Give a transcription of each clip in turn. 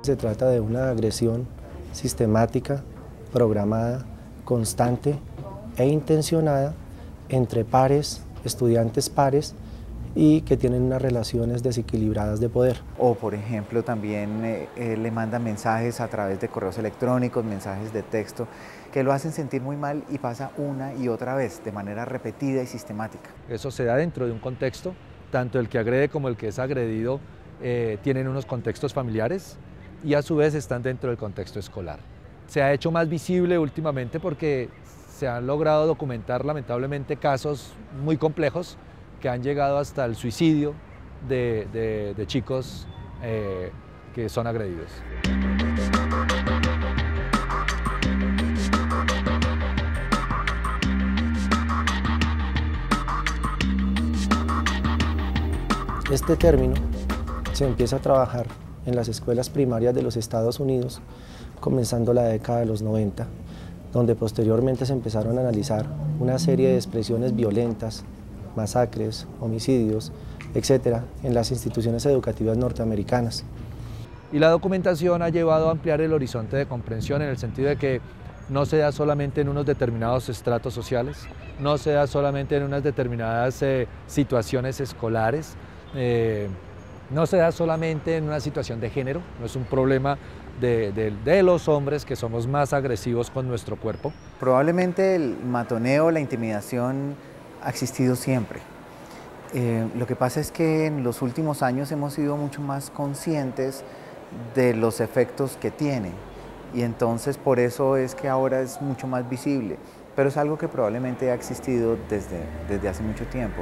Se trata de una agresión sistemática, programada, constante e intencionada entre pares, estudiantes pares, y que tienen unas relaciones desequilibradas de poder. O por ejemplo también le mandan mensajes a través de correos electrónicos, mensajes de texto, que lo hacen sentir muy mal y pasa una y otra vez, de manera repetida y sistemática. Eso se da dentro de un contexto, tanto el que agrede como el que es agredido tienen unos contextos familiares y a su vez están dentro del contexto escolar. Se ha hecho más visible últimamente porque se han logrado documentar lamentablemente casos muy complejos que han llegado hasta el suicidio de chicos que son agredidos. Este término se empieza a trabajar en las escuelas primarias de los Estados Unidos, comenzando la década de los 90, donde posteriormente se empezaron a analizar una serie de expresiones violentas, masacres, homicidios, etcétera, en las instituciones educativas norteamericanas. Y la documentación ha llevado a ampliar el horizonte de comprensión en el sentido de que no se da solamente en unos determinados estratos sociales, no se da solamente en unas determinadas situaciones escolares, no se da solamente en una situación de género, no es un problema de los hombres que somos más agresivos con nuestro cuerpo. Probablemente el matoneo, la intimidación ha existido siempre. Lo que pasa es que en los últimos años hemos sido mucho más conscientes de los efectos que tiene y entonces por eso es que ahora es mucho más visible, pero es algo que probablemente ha existido desde hace mucho tiempo.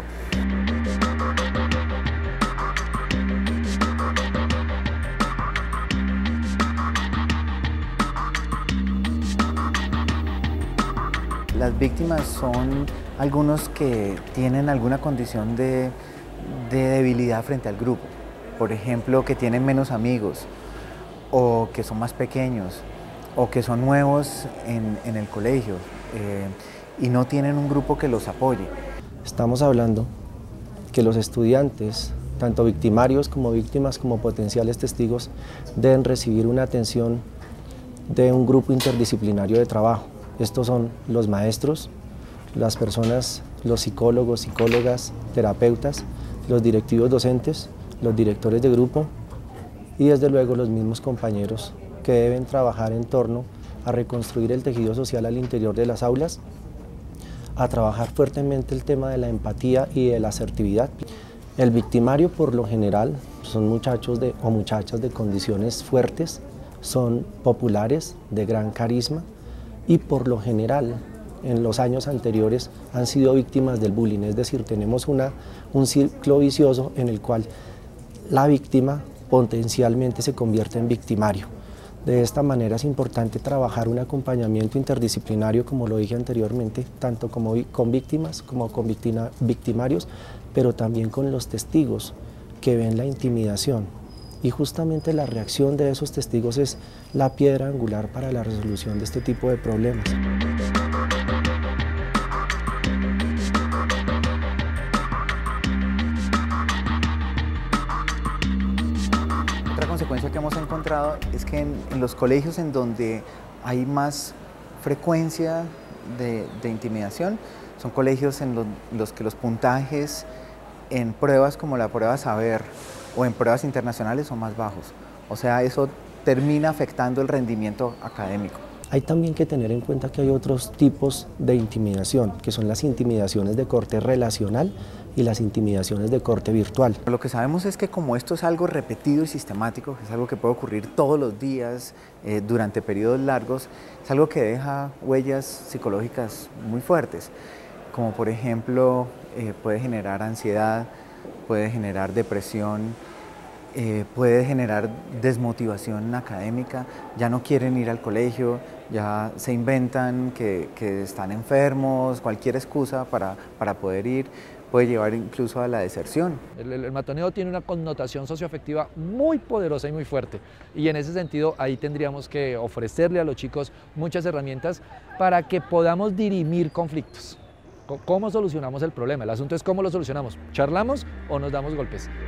Las víctimas son algunos que tienen alguna condición de debilidad frente al grupo, por ejemplo, que tienen menos amigos, o que son más pequeños, o que son nuevos en el colegio y no tienen un grupo que los apoye. Estamos hablando que los estudiantes, tanto victimarios como víctimas como potenciales testigos, deben recibir una atención de un grupo interdisciplinario de trabajo. Estos son los maestros, las personas, los psicólogos, psicólogas, terapeutas, los directivos docentes, los directores de grupo y desde luego los mismos compañeros que deben trabajar en torno a reconstruir el tejido social al interior de las aulas, a trabajar fuertemente el tema de la empatía y de la asertividad. El victimario por lo general son muchachos o muchachas de condiciones fuertes, son populares, de gran carisma, y por lo general en los años anteriores han sido víctimas del bullying, es decir, tenemos un ciclo vicioso en el cual la víctima potencialmente se convierte en victimario. De esta manera es importante trabajar un acompañamiento interdisciplinario, como lo dije anteriormente, tanto con víctimas como con victimarios, pero también con los testigos que ven la intimidación. Y justamente la reacción de esos testigos es la piedra angular para la resolución de este tipo de problemas. Otra consecuencia que hemos encontrado es que en los colegios en donde hay más frecuencia de intimidación, son colegios en los que los puntajes en pruebas como la prueba Saber o en pruebas internacionales son más bajos. O sea, eso termina afectando el rendimiento académico. Hay también que tener en cuenta que hay otros tipos de intimidación, que son las intimidaciones de corte relacional y las intimidaciones de corte virtual. Lo que sabemos es que como esto es algo repetido y sistemático, es algo que puede ocurrir todos los días, durante periodos largos, es algo que deja huellas psicológicas muy fuertes, como por ejemplo puede generar ansiedad, puede generar depresión, puede generar desmotivación académica, ya no quieren ir al colegio, ya se inventan que están enfermos, cualquier excusa para poder ir, puede llevar incluso a la deserción. El matoneo tiene una connotación socioafectiva muy poderosa y muy fuerte, y en ese sentido ahí tendríamos que ofrecerle a los chicos muchas herramientas para que podamos dirimir conflictos. ¿Cómo solucionamos el problema? El asunto es cómo lo solucionamos. ¿Charlamos o nos damos golpes?